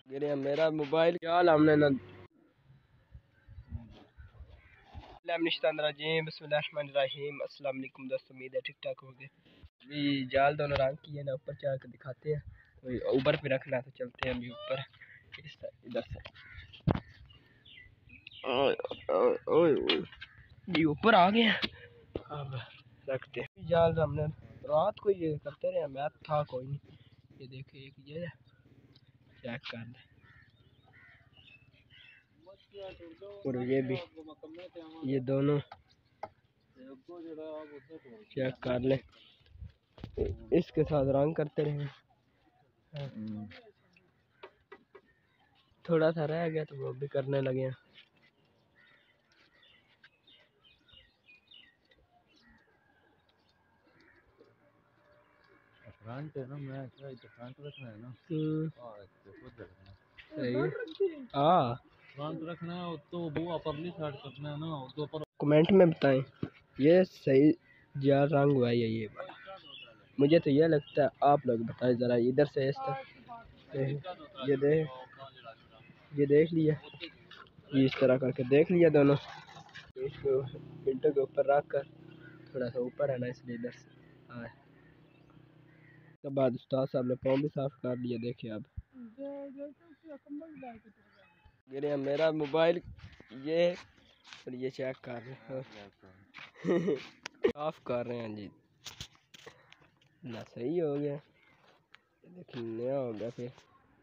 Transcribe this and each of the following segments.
गिरे मेरा मोबाइल क्या हमने ना बिस्मिल्लाहिर्रहमानिर्रहीम। अस्सलाम वालेकुम दोस्तों, उम्मीद है ठीक ठाक होंगे। अभी जाल दोनों रंग की है ना, ऊपर चढ़ कर दिखाते हैं। तो ऊपर पे रखना तो चलते हैं अभी ऊपर इधर से। ओए ओए ओए ओए, ये ऊपर आ गए हैं। अब रखते हैं जाल। हमने रात को ये करते रहे, मैथ था कोई नहीं। ये देखिए, एक ये चेक कर ले, और ये भी, ये दोनों चेक कर ले। इसके साथ रंग करते रहे। थोड़ा सा रह गया तो वो भी करने लगे हैं। फ्रंट है ना, मैं क्या इधर फ्रंट रखना है ना। सही है। हाँ, फ्रंट रखना है तो वो अपरली साइड करना है ना, तो ऊपर। कमेंट में बताएं ये सही या रंग हुआ है ये वाला। मुझे तो ये लगता है, आप लोग बताएं ज़रा। इधर से इस तरह ये देख लिया, ये इस तरह करके देख लिया दोनों। इसको पिंटो के ऊपर रख कर, थोड़ा सा ऊपर है ना इसलिए इधर से आए। उसके बाद उस्ताद साहब ने पाँव भी साफ कर लिया। देखिए अब गिरे मेरा मोबाइल ये, और ये चेक कर रहे हैं साफ कर रहे हैं जी ना। सही हो गया, देखिए नया हो गया फिर।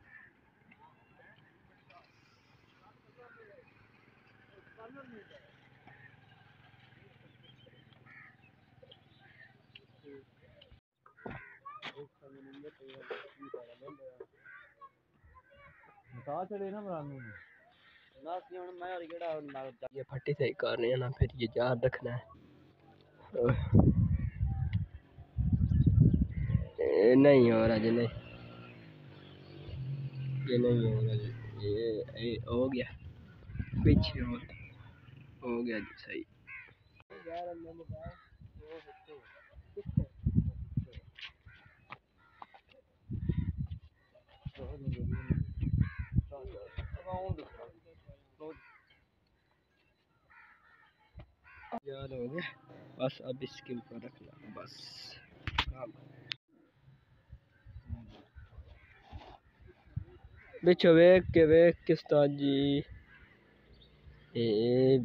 बता चढ़े ना मरानू में ये फट्टी सही कर रहे हैं ना, फिर ये याद रखना है। नहीं हो रहा जी, नहीं, ये नहीं हो रहा जी। ये हो गया, पीछे हो गया जी सही। याद हो गया, बस अब इसके ऊपर रखना बस काम। बिच्छो वेख के उस्ताद जी, ए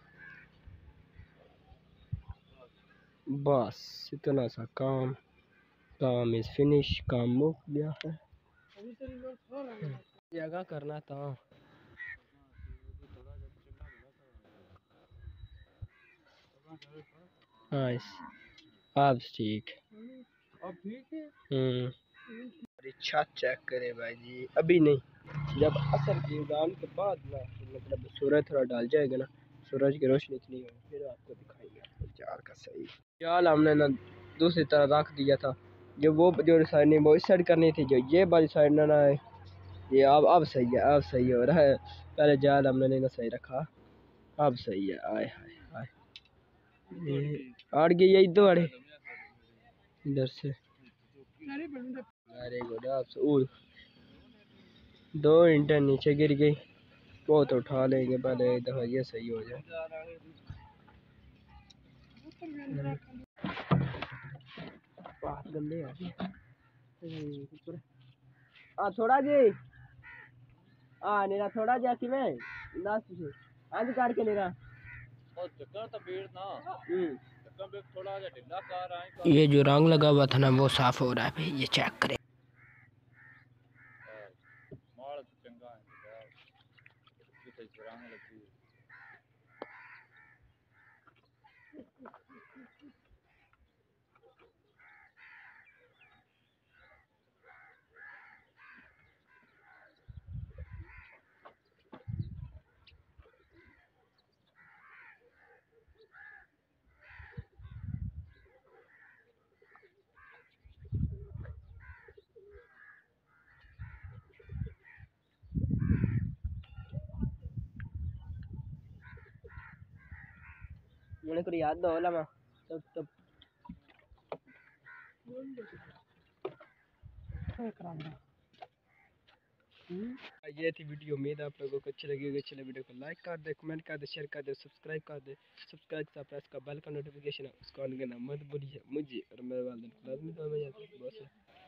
बस इतना सा काम। काम इज फिनिश, काम मुक गया है। जगह करना था। हाँ अब ठीक। अब ठीक है। अरे छत चेक करे भाई जी, अभी नहीं, जब असर की उड़ान के बाद ना, मतलब सूरज थोड़ा डाल जाएगा ना, सूरज की रोशनी इतनी हो, फिर आपको दिखाएंगे आपको जाल का सही। जाल हमने ना दूसरी तरह रख दिया था। जो साइड नहीं वो इस साइड करनी थी, जो ये वाली साइड ना है। ये अब सही है, अब सही हो रहा है। पहले जाल हमने नहीं ना सही रखा, अब सही है। आए हाय हाय, आड़ गई, यही दो आड़े इधर से। अरे गुड, आप दो इंटर नीचे गिर गई, वो तो उठा लेंगे पहले एक दफा, ये सही हो जाए। बात गंदे आ गई। थोड़ा जी, नेरा थोड़ा जा कि मैं नास से आज काट के नेरा और चक्कर तो भीड़ ना, चक्कर में थोड़ा जा ढीला कर आए। ये जो रंग लगा हुआ था ना वो साफ हो रहा है भाई, ये चेक करें। माल चंगा है, जिथे रंग लगी। मैंने को याद दो लमा तब तब ये थी वीडियो। उम्मीद आप लोगों को अच्छी लगी होगी। अच्छी लगी वीडियो को लाइक कर दे, कमेंट कर दे, शेयर कर दे, सब्सक्राइब कर दे। सब्सक्राइब के साथ प्रेस का बेल का नोटिफिकेशन है उसको ऑन करना मत भूलिए। मुझे और मेरे वालिदैन को लाजमी दुआ में याद रखिए।